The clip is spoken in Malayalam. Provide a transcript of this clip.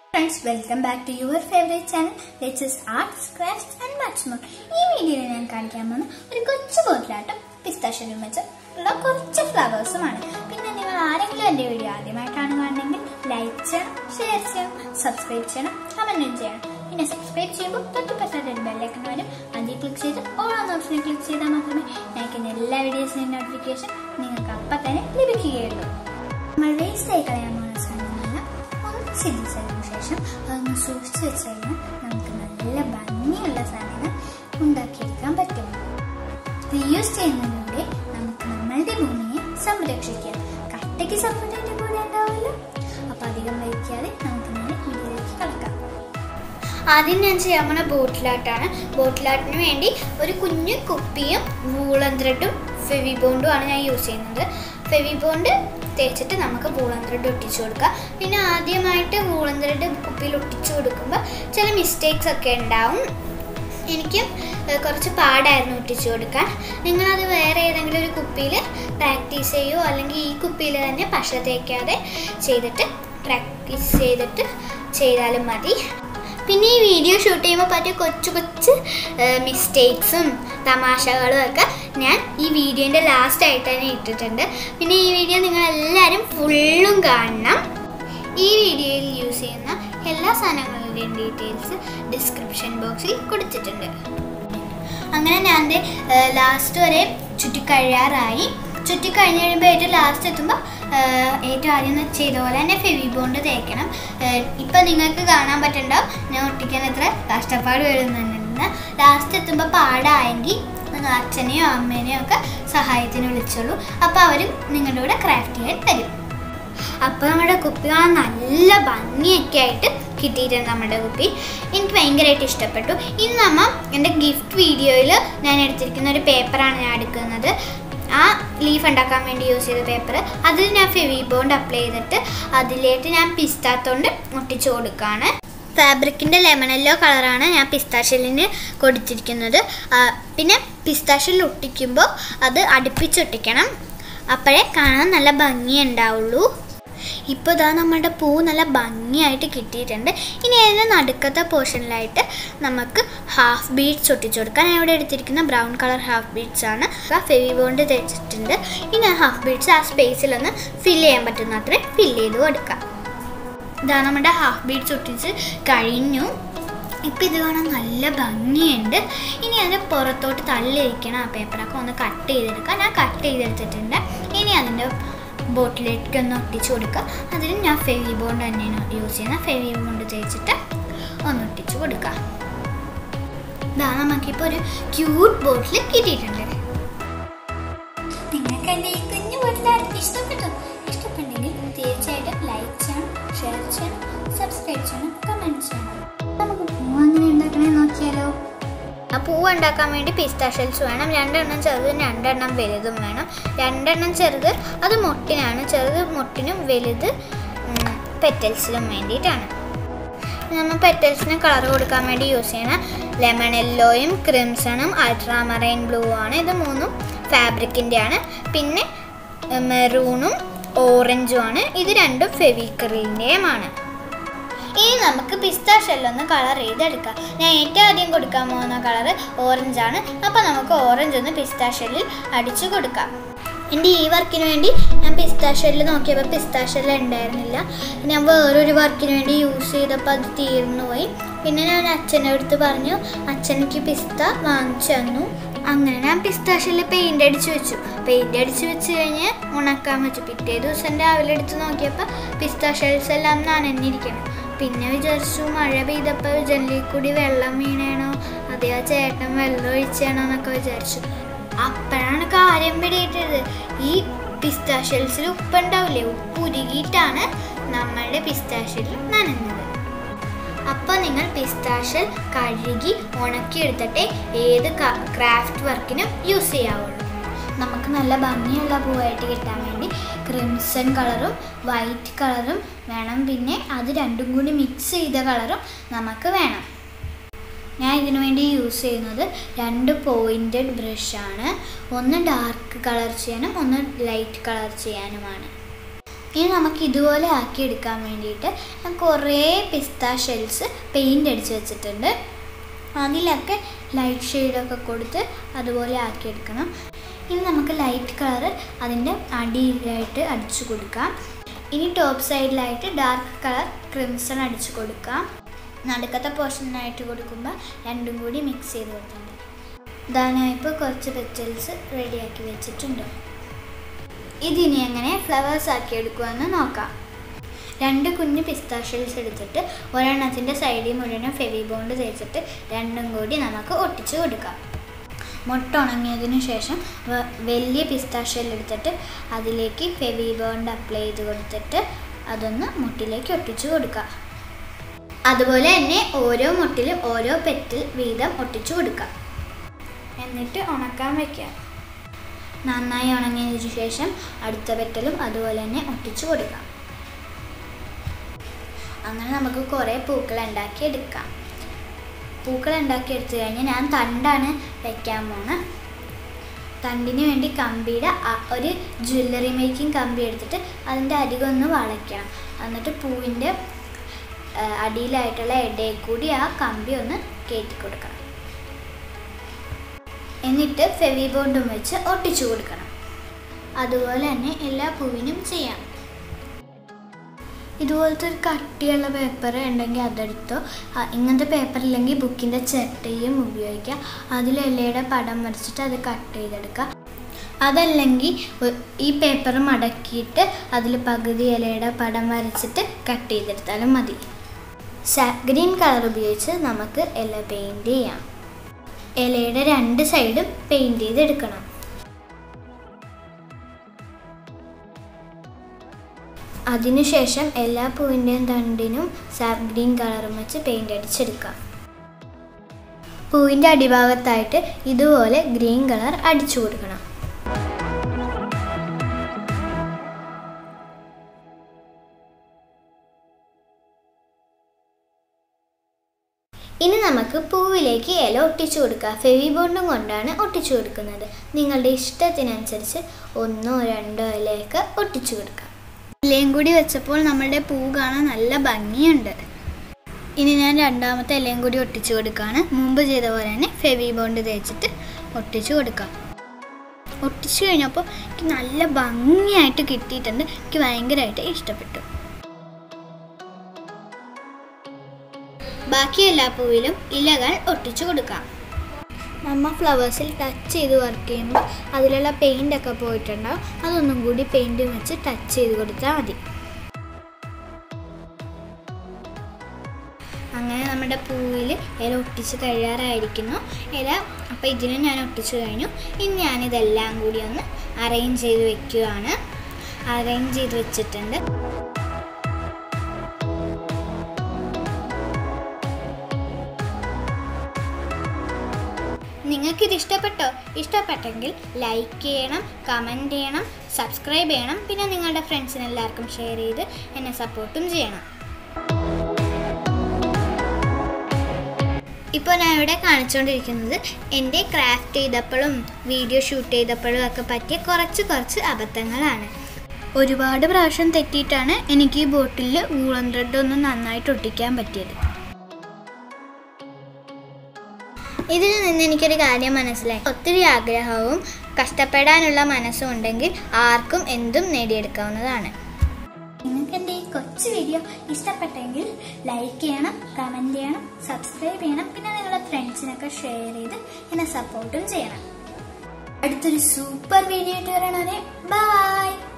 Friends, welcome back to your favorite channel, Let's Arts, Crafts and much more. In this video, I will show you a pistachio വെച്ച് കുറച്ച് ഫ്ലവേഴ്സുമാണ്. പിന്നെ നിങ്ങൾ ആരെങ്കിലും എൻ്റെ വീഡിയോ ആദ്യമായിട്ടാണ് കാണുന്നതെങ്കിൽ ലൈക്ക് ചെയ്യണം, ഷെയർ ചെയ്യണം, സബ്സ്ക്രൈബ് ചെയ്യണം, കമന്റ് ചെയ്യണം. പിന്നെ സബ്സ്ക്രൈബ് ചെയ്യുമ്പോൾ തൊട്ടടുത്ത ബെല്ലൈക്കൺ വരും, അതിൽ ക്ലിക്ക് ചെയ്ത് ഓൾ എന്ന ഓപ്ഷനിൽ ക്ലിക്ക് ചെയ്താൽ മാത്രമേ ഞങ്ങൾക്ക് എല്ലാ വീഡിയോസിൻ്റെയും നോട്ടിഫിക്കേഷൻ നിങ്ങൾക്ക് അപ്പം തന്നെ ലഭിക്കുകയുള്ളൂ. നമ്മൾ വേസ്റ്റ് ആയി കളയാൻ പോകുന്ന സാധനങ്ങളെല്ലാം ഒന്ന് ചിന്തിച്ചതിന് ശേഷം അതൊന്ന് സൂക്ഷിച്ചു വെച്ച് കഴിഞ്ഞാൽ നമുക്ക് നല്ല ഭംഗിയുള്ള സാധനങ്ങൾ ഉണ്ടാക്കിയെടുക്കാൻ പറ്റും. റീയൂസ് ചെയ്യുന്നതിലൂടെ നമുക്ക് നമ്മളുടെ ഭൂമിയെ സംരക്ഷിക്കാം. കട്ടയ്ക്ക് സപ്പോർട്ടിന്റെ കൂടെ ഉണ്ടാവില്ല. അപ്പൊ അധികം വയ്ക്കാതെ നമുക്ക് നേരെ വീട്ടിലേക്ക് കളക്കാം. ആദ്യം ഞാൻ ചെയ്യാൻ പോണ ബോട്ടിലാട്ടാണ്. ബോട്ടിലാട്ടിന് വേണ്ടി ഒരു കുഞ്ഞു കുപ്പിയും വൂളൻ ത്രെഡും ഫെവിബോണ്ടും ആണ് ഞാൻ യൂസ് ചെയ്യുന്നത്. ഫെവിബോണ്ട് തേച്ചിട്ട് നമുക്ക് വൂളൻ ത്രെഡ് ഒട്ടിച്ചു കൊടുക്കാം. പിന്നെ ആദ്യമായിട്ട് വൂളൻ ത്രെഡ് കുപ്പിയിൽ ഒട്ടിച്ചു കൊടുക്കുമ്പോൾ ചില മിസ്റ്റേക്സ് ഒക്കെ ഉണ്ടാവും. എനിക്കും കുറച്ച് പാടായിരുന്നു ഒട്ടിച്ചു കൊടുക്കാൻ. നിങ്ങളത് വേറെ ഏതെങ്കിലും ഒരു കുപ്പിയിൽ പ്രാക്ടീസ് ചെയ്യുമോ അല്ലെങ്കിൽ ഈ കുപ്പിയിൽ തന്നെ പശ തേക്കാതെ ചെയ്തിട്ട് പ്രാക്ടീസ് ചെയ്തിട്ട് ചെയ്താലും മതി. പിന്നെ ഈ വീഡിയോ ഷൂട്ട് ചെയ്യുമ്പോൾ പറ്റിയ കൊച്ചു കൊച്ചു മിസ്റ്റേക്സും തമാശകളും ഒക്കെ ഞാൻ ഈ വീഡിയോൻ്റെ ലാസ്റ്റ് ആയിട്ട് തന്നെ ഇട്ടിട്ടുണ്ട്. പിന്നെ ഈ വീഡിയോ നിങ്ങളെല്ലാവരും ഫുള്ളും കാണണം. ഈ വീഡിയോയിൽ യൂസ് ചെയ്യുന്ന എല്ലാ സാധനങ്ങളുടെയും ഡീറ്റെയിൽസ് ഡിസ്ക്രിപ്ഷൻ ബോക്സിൽ കൊടുത്തിട്ടുണ്ട്. അങ്ങനെ ഞാൻ ലാസ്റ്റ് വരെ ചുറ്റിക്കഴിയാറായി. ചുറ്റിക്കഴിഞ്ഞ് കഴിയുമ്പോൾ ഏറ്റവും ലാസ്റ്റ് എത്തുമ്പോൾ ഏറ്റവും ആദ്യം ചെയ്ത പോലെ തന്നെ ഫെവിബോണ്ട് തേക്കണം. ഇപ്പം നിങ്ങൾക്ക് കാണാൻ പറ്റുന്നുണ്ടാവും ഞാൻ ഒട്ടിക്കാൻ എത്ര കഷ്ടപ്പാട് വരുന്നുണ്ടെന്ന്. ലാസ്റ്റ് എത്തുമ്പോൾ പാടായെങ്കിൽ നിങ്ങൾ അച്ഛനെയോ അമ്മേനെയോ ഒക്കെ സഹായത്തിന് വിളിച്ചോളൂ. അപ്പോൾ അവരും നിങ്ങളുടെ കൂടെ ക്രാഫ്റ്റ് ചെയ്യാൻ തരും. അപ്പോൾ നമ്മുടെ കുപ്പി കാണാൻ നല്ല ഭംഗിയൊക്കെ ആയിട്ട് കിട്ടിയിട്ടുണ്ട്. നമ്മുടെ കുപ്പി എനിക്ക് ഭയങ്കരമായിട്ട് ഇഷ്ടപ്പെട്ടു. ഇന്ന് നമ്മൾ എൻ്റെ ഗിഫ്റ്റ് വീഡിയോയിൽ ഞാൻ എടുത്തിരിക്കുന്ന ഒരു പേപ്പറാണ് ഞാൻ എടുക്കുന്നത്. ആ ലീഫ് ഉണ്ടാക്കാൻ വേണ്ടി യൂസ് ചെയ്ത പേപ്പർ, അതിൽ ഞാൻ ഫെവിബോണ്ട് അപ്ലൈ ചെയ്തിട്ട് അതിലേക്ക് ഞാൻ പിസ്താത്തോണ്ട് ഒട്ടിച്ചു കൊടുക്കുകയാണ്. ഫാബ്രിക്കിൻ്റെ ലെമൺ യെല്ലോ കളറാണ് ഞാൻ പിസ്താഷ്യലിന് കൊടുത്തിരിക്കുന്നത്. പിന്നെ പിസ്താഷ്യലിൽ ഒട്ടിക്കുമ്പോൾ അത് അടുപ്പിച്ചൊട്ടിക്കണം, അപ്പോഴേ കാണാൻ നല്ല ഭംഗി ഉണ്ടാവുള്ളൂ. ഇപ്പോൾ ഇതാ നമ്മുടെ പൂ നല്ല ഭംഗിയായിട്ട് കിട്ടിയിട്ടുണ്ട്. ഇനി അതിൻ്റെ നടുക്കത്തെ പോർഷനിലായിട്ട് നമുക്ക് ഹാഫ് ബീഡ്സ് ഒട്ടിച്ചു കൊടുക്കാം. ഞാൻ ഇവിടെ എടുത്തിരിക്കുന്ന ബ്രൗൺ കളർ ഹാഫ് ബീഡ്സ് ആണ്. ഫെവിബോണ്ട് തേച്ചിട്ടുണ്ട്. ഇനി ആ ഹാഫ് ബീഡ്സ് ആ സ്പേസിലൊന്ന് ഫില്ല് ചെയ്യാൻ പറ്റുന്ന അത്രയും ഫില്ല് ചെയ്ത് കൊടുക്കാം. ഇതാ നമ്മുടെ ഹാഫ് ബീഡ്സ് ഒട്ടിച്ച് കഴിഞ്ഞു. ഇപ്പം ഇത് കാണാൻ നല്ല ഭംഗിയുണ്ട്. ഇനി അതിൻ്റെ പുറത്തോട്ട് തള്ളിയിരിക്കണം ആ പേപ്പറൊക്കെ ഒന്ന് കട്ട് ചെയ്തെടുക്കാം. ഞാൻ കട്ട് ചെയ്തെടുത്തിട്ടുണ്ട്. ഇനി അതിൻ്റെ ബോട്ടിലേക്ക് ഒന്ന് ഒട്ടിച്ച് കൊടുക്കുക. അതിന് ഞാൻ ഫെവിബോണ്ട് തന്നെയാണ് യൂസ് ചെയ്യുന്നത്. ഫെവിബോണ്ട് തേച്ചിട്ട് ഒന്ന് ഒട്ടിച്ച് കൊടുക്കുക. ഇതാ നമുക്കിപ്പോൾ ഒരു ക്യൂട്ട് ബോട്ടിൽ കിട്ടിയിട്ടുണ്ട്. നിങ്ങൾക്ക് എൻ്റെ ഈ കുഞ്ഞു ബോട്ടിലായിട്ട് ഇഷ്ടപ്പെട്ടെങ്കിൽ തീർച്ചയായിട്ടും ലൈക്ക് ചെയ്യണം, ഷെയർ ചെയ്യണം, സബ്സ്ക്രൈബ് ചെയ്യണം, കമൻറ്റ് ചെയ്യണം. നമുക്ക് പൂവ് അങ്ങനെ ഉണ്ടാക്കണേ നോക്കിയാലോ. ആ പൂവ് ഉണ്ടാക്കാൻ വേണ്ടി പിസ്താഷ്യൽസ് വേണം. 2 എണ്ണം ചെറുതും 2 എണ്ണം വലുതും വേണം. 2 എണ്ണം ചെറുത് അത് മൊട്ടിനാണ്, ചെറുത് മൊട്ടിനും വലുത് പെറ്റൽസിനും വേണ്ടിയിട്ടാണ്. നമ്മൾ പെറ്റൽസിന് കളർ കൊടുക്കാൻ വേണ്ടി യൂസ് ചെയ്യുന്ന ലെമൺ യെല്ലോയും ക്രിംസണും അൾട്രാമറൈൻ ബ്ലൂ ആണ്. ഇത് 3ഉം ഫാബ്രിക്കിൻ്റെയാണ്. പിന്നെ മെറൂണും ഓറഞ്ചും ആണ്. ഇത് 2ഉം ഫെവിക്രിലിൻ്റെയുമാണ്. ഇനി നമുക്ക് പിസ്താഷ്യലൊന്ന് കളർ ചെയ്തെടുക്കാം. ഞാൻ ഏറ്റവും ആദ്യം കൊടുക്കാൻ പോകുന്ന കളർ ഓറഞ്ചാണ്. അപ്പോൾ നമുക്ക് ഓറഞ്ച് ഒന്ന് പിസ്താഷ്യലിൽ അടിച്ചു കൊടുക്കാം. എൻ്റെ ഈ വർക്കിന് വേണ്ടി ഞാൻ പിസ്താഷ്യലിൽ നോക്കിയപ്പോൾ പിസ്താഷ്യൽ ഉണ്ടായിരുന്നില്ല. ഞാൻ വേറൊരു വർക്കിന് വേണ്ടി യൂസ് ചെയ്തപ്പോൾ അത് തീർന്നു പോയി. പിന്നെ ഞാൻ അച്ഛൻ്റെ അടുത്ത് പറഞ്ഞു, അച്ഛനെനിക്ക് പിസ്ത വാങ്ങിച്ചു തന്നു. അങ്ങനെ ഞാൻ പിസ്താഷ്യലിൽ പെയിൻ്റ് അടിച്ച് വെച്ചു. പെയിൻ്റ് അടിച്ച് വെച്ച് കഴിഞ്ഞ് ഉണക്കാൻ വെച്ചു. പിറ്റേ ദിവസം രാവിലെ എടുത്ത് നോക്കിയപ്പോൾ പിസ്താഷ്യൽസ് എല്ലാം നനഞ്ഞിരിക്കണം. പിന്നെ വിചാരിച്ചു മഴ പെയ്തപ്പോൾ ജനലിൽ കൂടി വെള്ളം വീണേണോ, അതേ ആ ചേട്ടൻ വെള്ളം ഒഴിച്ചേണോ എന്നൊക്കെ വിചാരിച്ചു. അപ്പോഴാണ് കാര്യം പിടിയിട്ടത്. ഈ പിസ്താഷ്യൽസിൽ ഉപ്പുണ്ടാവില്ലേ, ഉപ്പ് ഉരുകിയിട്ടാണ് നമ്മളുടെ പിസ്താഷ്യൽ നനഞ്ഞത്. അപ്പോൾ നിങ്ങൾ പിസ്താഷ്യൽ കഴുകി ഉണക്കിയെടുത്തിട്ടേ ഏത് ക്രാഫ്റ്റ് വർക്കിനും യൂസ് ചെയ്യാവുള്ളൂ. നമുക്ക് നല്ല ഭംഗിയുള്ള പൂവായിട്ട് കിട്ടാൻ വേണ്ടി ക്രിംസൺ കളറും വൈറ്റ് കളറും വേണം. പിന്നെ അത് 2ഉം കൂടി മിക്സ് ചെയ്ത കളറും നമുക്ക് വേണം. ഞാൻ ഇതിനു വേണ്ടി യൂസ് ചെയ്യുന്നത് 2 പോയിൻറ്റഡ് ബ്രഷാണ്. ഒന്ന് ഡാർക്ക് കളർ ചെയ്യാനും ഒന്ന് ലൈറ്റ് കളർ ചെയ്യാനുമാണ്. ഇനി നമുക്ക് ഇതുപോലെ ആക്കി എടുക്കാൻ വേണ്ടിയിട്ട് ഞാൻ കുറേ പിസ്ത ഷെൽസ് പെയിൻ്റ് അടിച്ച് വെച്ചിട്ടുണ്ട്. അതിലൊക്കെ ലൈറ്റ് ഷെയ്ഡൊക്കെ കൊടുത്ത് അതുപോലെ ആക്കിയെടുക്കണം. ഇനി നമുക്ക് ലൈറ്റ് കളർ അതിൻ്റെ അടിയിലായിട്ട് അടിച്ചു കൊടുക്കാം. ഇനി ടോപ്പ് സൈഡിലായിട്ട് ഡാർക്ക് കളർ ക്രിംസൺ അടിച്ചു കൊടുക്കാം. നടുക്കത്തെ പോർഷനായിട്ട് കൊടുക്കുമ്പോൾ രണ്ടും കൂടി മിക്സ് ചെയ്ത് കൊടുക്കണം. ഞാനിപ്പോൾ കുറച്ച് പെറ്റൽസ് റെഡിയാക്കി വെച്ചിട്ടുണ്ട്. ഇതിനി എങ്ങനെ ഫ്ലവേഴ്സ് ആക്കി എടുക്കുമെന്ന് നോക്കാം. 2 കുഞ്ഞ് പിസ്ത ഷെൽസ് എടുത്തിട്ട് ഒരെണ്ണത്തിൻ്റെ സൈഡിൽ മുഴുവൻ ഫെവി ബോണ്ട് തേച്ചിട്ട് രണ്ടും കൂടി നമുക്ക് ഒട്ടിച്ച് കൊടുക്കാം. മുട്ട ഉണങ്ങിയതിന് ശേഷം വലിയ പിസ്ത ഷെൽ എടുത്തിട്ട് അതിലേക്ക് ഫെവി ബോണ്ട് അപ്ലൈ ചെയ്ത് കൊടുത്തിട്ട് അതൊന്ന് മുട്ടിലേക്ക് ഒട്ടിച്ച് കൊടുക്കുക. അതുപോലെ തന്നെ ഓരോ മുട്ടിലും ഓരോ പെറ്റൽ വീതം ഒട്ടിച്ചു കൊടുക്കാം. എന്നിട്ട് ഉണക്കാൻ വയ്ക്കാം. നന്നായി ഉണങ്ങിയതിന് ശേഷം അടുത്ത പെറ്റലും അതുപോലെ തന്നെ ഒട്ടിച്ചു കൊടുക്കാം. അങ്ങനെ നമുക്ക് കുറേ പൂക്കൾ ഉണ്ടാക്കിയെടുക്കാം. പൂക്കൾ ഉണ്ടാക്കിയെടുത്തു കഴിഞ്ഞാൽ ഞാൻ തണ്ടാണ് വയ്ക്കാൻ പോകുന്നത്. തണ്ടിന് വേണ്ടി കമ്പിയുടെ ഒരു ജ്വല്ലറി മേക്കിംഗ് കമ്പി എടുത്തിട്ട് അതിൻ്റെ അരികൊന്ന് ഒന്ന് വളയ്ക്കണം. എന്നിട്ട് പൂവിൻ്റെ അടിയിലായിട്ടുള്ള ഇടയിൽ കൂടി ആ കമ്പി ഒന്ന് കയറ്റി കൊടുക്കണം. എന്നിട്ട് ഫെവി ബോണ്ടും വെച്ച് ഒട്ടിച്ചു കൊടുക്കണം. അതുപോലെ തന്നെ എല്ലാ പൂവിനും ചെയ്യാം. ഇതുപോലത്തെ ഒരു കട്ടിയുള്ള പേപ്പർ ഉണ്ടെങ്കിൽ അതെടുത്തോ. ഇങ്ങനത്തെ പേപ്പർ ഇല്ലെങ്കിൽ ബുക്കിൻ്റെ ചിട്ടയും ഉപയോഗിക്കാം. അതിൽ ഇലയുടെ പടം വരച്ചിട്ട് അത് കട്ട് ചെയ്തെടുക്കുക. അതല്ലെങ്കിൽ ഈ പേപ്പർ മടക്കിയിട്ട് അതിൽ പകുതി ഇലയുടെ പടം വരച്ചിട്ട് കട്ട് ചെയ്തെടുത്താലും മതി. ഗ്രീൻ കളർ ഉപയോഗിച്ച് നമുക്ക് ഇല പെയിൻറ് ചെയ്യാം. ഇലയുടെ 2 സൈഡും പെയിൻറ് ചെയ്തെടുക്കണം. അതിനുശേഷം എല്ലാ പൂവിൻ്റെയും തണ്ടിനും സാപ്പ് ഗ്രീൻ കളറും വെച്ച് പെയിൻ്റ് അടിച്ചെടുക്കാം. പൂവിൻ്റെ അടിഭാഗത്തായിട്ട് ഇതുപോലെ ഗ്രീൻ കളർ അടിച്ചു കൊടുക്കണം. ഇനി നമുക്ക് പൂവിലേക്ക് ഇല ഒട്ടിച്ചു കൊടുക്കാം. ഫെവി ബോണ്ടും കൊണ്ടാണ് ഒട്ടിച്ചു കൊടുക്കുന്നത്. നിങ്ങളുടെ ഇഷ്ടത്തിനനുസരിച്ച് 1 or 2 ഇലയൊക്കെ ഒട്ടിച്ചു കൊടുക്കാം. ഇലയും കൂടി വെച്ചപ്പോൾ നമ്മുടെ പൂ കാണാൻ നല്ല ഭംഗിയുണ്ട്. ഇനി ഞാൻ രണ്ടാമത്തെ ഇലയും കൂടി ഒട്ടിച്ചു കൊടുക്കുകയാണ്. മുമ്പ് ചെയ്ത പോലെ തന്നെ ഫെവി ബോണ്ട് തേച്ചിട്ട് ഒട്ടിച്ചു കൊടുക്കാം. ഒട്ടിച്ചു കഴിഞ്ഞപ്പോൾ എനിക്ക് നല്ല ഭംഗിയായിട്ട് കിട്ടിയിട്ടുണ്ട്. എനിക്ക് ഭയങ്കരമായിട്ട് ഇഷ്ടപ്പെട്ടു. ബാക്കി എല്ലാ പൂവിലും ഇലകൾ ഒട്ടിച്ചു കൊടുക്കാം. നമ്മൾ ഫ്ലവേഴ്സിൽ ടച്ച് ചെയ്ത് വർക്ക് ചെയ്യുമ്പോൾ അതിലുള്ള പെയിൻ്റൊക്കെ പോയിട്ടുണ്ടാവും. അതൊന്നും കൂടി പെയിൻറ്റ് വെച്ച് ടച്ച് ചെയ്ത് കൊടുത്താൽ മതി. അങ്ങനെ നമ്മുടെ പൂവിൽ ഇല ഒട്ടിച്ച് കഴിയാറായിരിക്കുന്നു. അപ്പോൾ ഇതിനും ഞാൻ ഒട്ടിച്ചു കഴിഞ്ഞു. ഇനി ഞാനിതെല്ലാം കൂടി ഒന്ന് അറേഞ്ച് ചെയ്ത് വെക്കുകയാണ്. അറേഞ്ച് ചെയ്ത് വെച്ചിട്ടുണ്ട്. നിങ്ങൾക്കിത് ഇഷ്ടപ്പെട്ടോ? ഇഷ്ടപ്പെട്ടെങ്കിൽ ലൈക്ക് ചെയ്യണം, കമൻറ്റ് ചെയ്യണം, സബ്സ്ക്രൈബ് ചെയ്യണം. പിന്നെ നിങ്ങളുടെ ഫ്രണ്ട്സിന് എല്ലാവർക്കും ഷെയർ ചെയ്ത് എന്നെ സപ്പോർട്ടും ചെയ്യണം. ഇപ്പോൾ ഞാൻ ഇവിടെ കാണിച്ചുകൊണ്ടിരിക്കുന്നത് എൻ്റെ ക്രാഫ്റ്റ് ചെയ്തപ്പോഴും വീഡിയോ ഷൂട്ട് ചെയ്തപ്പോഴും ഒക്കെ പറ്റിയ കുറച്ച് അബദ്ധങ്ങളാണ്. ഒരുപാട് പ്രാവശ്യം തെറ്റിയിട്ടാണ് എനിക്ക് ഈ ബോട്ടിൽ വൂളൻ ത്രെഡ് ഒന്ന് നന്നായിട്ട് ഒട്ടിക്കാൻ പറ്റിയത്. ഇതിൽ നിന്ന് എനിക്കൊരു കാര്യം മനസ്സിലായി. ഒത്തിരി ആഗ്രഹവും കഷ്ടപ്പെടാനുള്ള മനസ്സും ഉണ്ടെങ്കിൽ ആർക്കും എന്തും നേടിയെടുക്കാവുന്നതാണ്. നിങ്ങൾക്ക് എൻ്റെ ഈ കൊച്ചു വീഡിയോ ഇഷ്ടപ്പെട്ടെങ്കിൽ ലൈക്ക് ചെയ്യണം, കമൻറ്റ് ചെയ്യണം, സബ്സ്ക്രൈബ് ചെയ്യണം. പിന്നെ നിങ്ങളുടെ ഫ്രണ്ട്സിനൊക്കെ ഷെയർ ചെയ്ത് എന്നെ സപ്പോർട്ടും ചെയ്യണം. അടുത്തൊരു സൂപ്പർ വീഡിയോ ആയിട്ട് വരണേ. ബൈ.